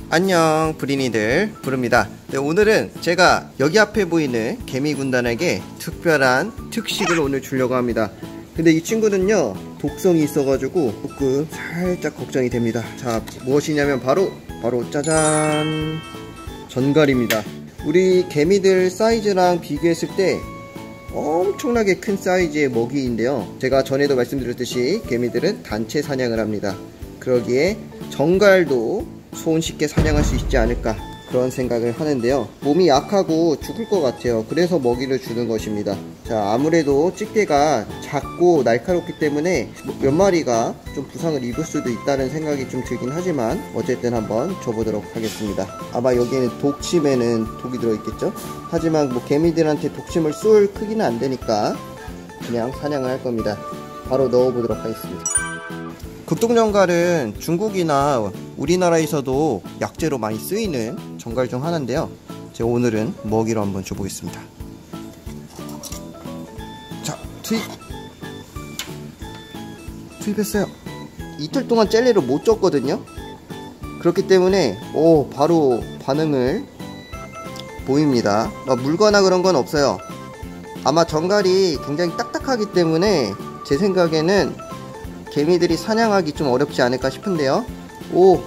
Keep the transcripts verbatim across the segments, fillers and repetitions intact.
안녕 브린이들 부릅니다. 네, 오늘은 제가 여기 앞에 보이는 개미 군단에게 특별한 특식을 오늘 주려고 합니다. 근데 이 친구는요 독성이 있어가지고 조금 살짝 걱정이 됩니다. 자, 무엇이냐면 바로 바로 짜잔, 전갈입니다. 우리 개미들 사이즈랑 비교했을 때 엄청나게 큰 사이즈의 먹이인데요, 제가 전에도 말씀드렸듯이 개미들은 단체 사냥을 합니다. 그러기에 전갈도 손쉽게 사냥할 수 있지 않을까, 그런 생각을 하는데요. 몸이 약하고 죽을 것 같아요. 그래서 먹이를 주는 것입니다. 자, 아무래도 집게가 작고 날카롭기 때문에 몇 마리가 좀 부상을 입을 수도 있다는 생각이 좀 들긴 하지만 어쨌든 한번 줘보도록 하겠습니다. 아마 여기에는 독침에는 독이 들어있겠죠? 하지만 뭐 개미들한테 독침을 쏠 크기는 안 되니까 그냥 사냥을 할 겁니다. 바로 넣어보도록 하겠습니다. 극동전갈은 중국이나 우리나라에서도 약재로 많이 쓰이는 전갈 중 하나인데요, 제가 오늘은 먹이로 한번 줘보겠습니다. 자, 투입! 투입했어요. 이틀 동안 젤리를 못 쪘거든요. 그렇기 때문에 오 바로 반응을 보입니다. 어, 물거나 그런 건 없어요. 아마 전갈이 굉장히 딱딱하기 때문에 제 생각에는 개미들이 사냥하기 좀 어렵지 않을까 싶은데요. 오!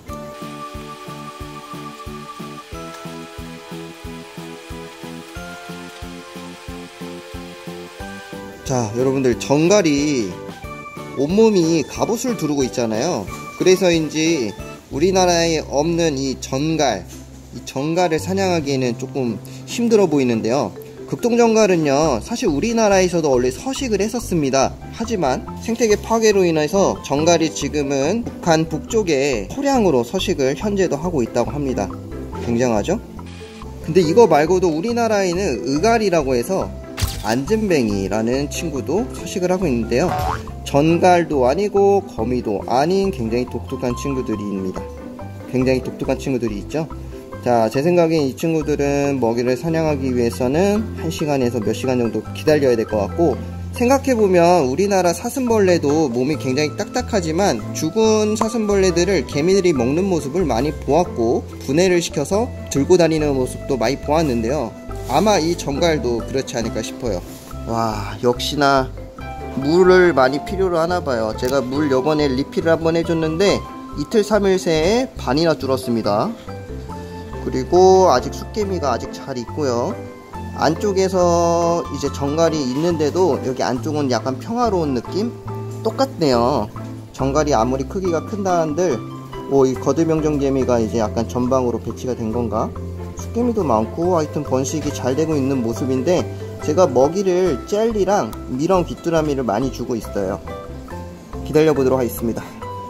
자, 여러분들, 전갈이 온몸이 갑옷을 두르고 있잖아요. 그래서인지 우리나라에 없는 이 전갈, 이 전갈을 사냥하기에는 조금 힘들어 보이는데요, 극동전갈은요 사실 우리나라에서도 원래 서식을 했었습니다. 하지만 생태계 파괴로 인해서 전갈이 지금은 북한 북쪽에 소량으로 서식을 현재도 하고 있다고 합니다. 굉장하죠? 근데 이거 말고도 우리나라에는 의갈이라고 해서 안전뱅이라는 친구도 서식을 하고 있는데요, 전갈도 아니고 거미도 아닌 굉장히 독특한 친구들입니다. 굉장히 독특한 친구들이 있죠. 자, 제 생각엔 이 친구들은 먹이를 사냥하기 위해서는 한 시간에서 몇 시간 정도 기다려야 될 것 같고, 생각해보면 우리나라 사슴벌레도 몸이 굉장히 딱딱하지만 죽은 사슴벌레들을 개미들이 먹는 모습을 많이 보았고 분해를 시켜서 들고 다니는 모습도 많이 보았는데요, 아마 이 전갈도 그렇지 않을까 싶어요. 와, 역시나 물을 많이 필요로 하나봐요. 제가 물 요번에 리필을 한번 해줬는데 이틀 삼일 새에 반이나 줄었습니다. 그리고 아직 숫개미가 아직 잘 있고요. 안쪽에서 이제 전갈이 있는데도 여기 안쪽은 약간 평화로운 느낌? 똑같네요. 전갈이 아무리 크기가 큰다 한들 오, 이 거들명정개미가 이제 약간 전방으로 배치가 된 건가? 숫개미도 많고 하여튼 번식이 잘 되고 있는 모습인데, 제가 먹이를 젤리랑 미렁 귀뚜라미를 많이 주고 있어요. 기다려 보도록 하겠습니다.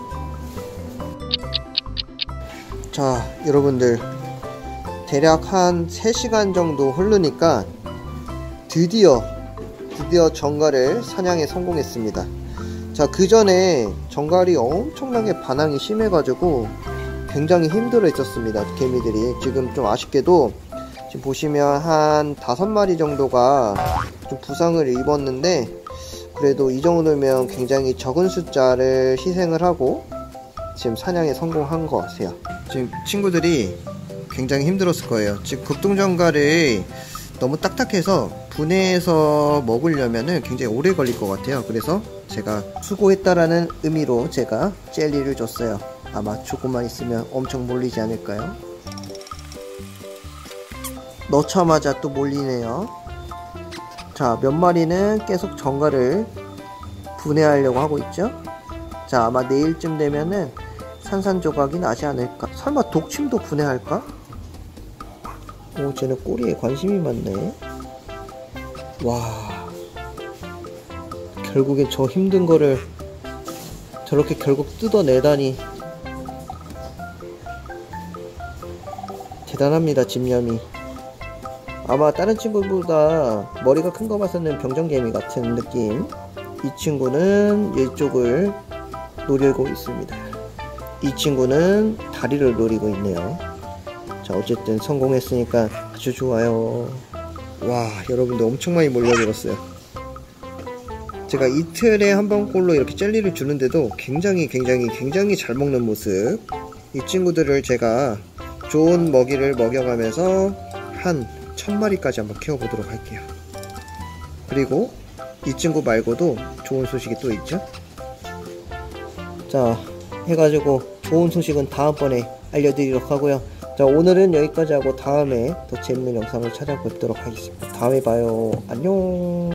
자, 여러분들, 대략 한 세 시간 정도 흐르니까 드디어 드디어 전갈을 사냥에 성공했습니다. 자, 그 전에 전갈이 엄청나게 반항이 심해가지고 굉장히 힘들어 했었습니다, 개미들이. 지금 좀 아쉽게도 지금 보시면 한 다섯 마리 정도가 좀 부상을 입었는데, 그래도 이 정도면 굉장히 적은 숫자를 희생을 하고 지금 사냥에 성공한 것 같아요. 지금 친구들이 굉장히 힘들었을 거예요. 지금 극동전갈이 너무 딱딱해서 분해해서 먹으려면은 굉장히 오래 걸릴 것 같아요. 그래서 제가 수고했다라는 의미로 제가 젤리를 줬어요. 아마 조금만 있으면 엄청 몰리지 않을까요? 넣자마자 또 몰리네요. 자, 몇 마리는 계속 전갈을 분해하려고 하고 있죠. 자, 아마 내일쯤 되면은 산산조각이 나지 않을까. 설마 독침도 분해할까? 오, 쟤는 꼬리에 관심이 많네. 와, 결국에 저 힘든 거를 저렇게 결국 뜯어내다니 대단합니다, 집념이. 아마 다른 친구보다 머리가 큰 거 봐서는 병정개미 같은 느낌. 이 친구는 이쪽을 노리고 있습니다. 이 친구는 다리를 노리고 있네요. 자, 어쨌든 성공했으니까 아주 좋아요. 와, 여러분들 엄청 많이 몰려들었어요. 제가 이틀에 한 번꼴로 이렇게 젤리를 주는데도 굉장히 굉장히 굉장히 잘 먹는 모습 이 친구들을 제가 좋은 먹이를 먹여가면서 한 천 마리까지 한번 키워보도록 할게요. 그리고 이 친구 말고도 좋은 소식이 또 있죠. 자, 해가지고 좋은 소식은 다음번에 알려드리도록 하고요. 자, 오늘은 여기까지 하고 다음에 더 재밌는 영상을 찾아뵙도록 하겠습니다. 다음에 봐요. 안녕.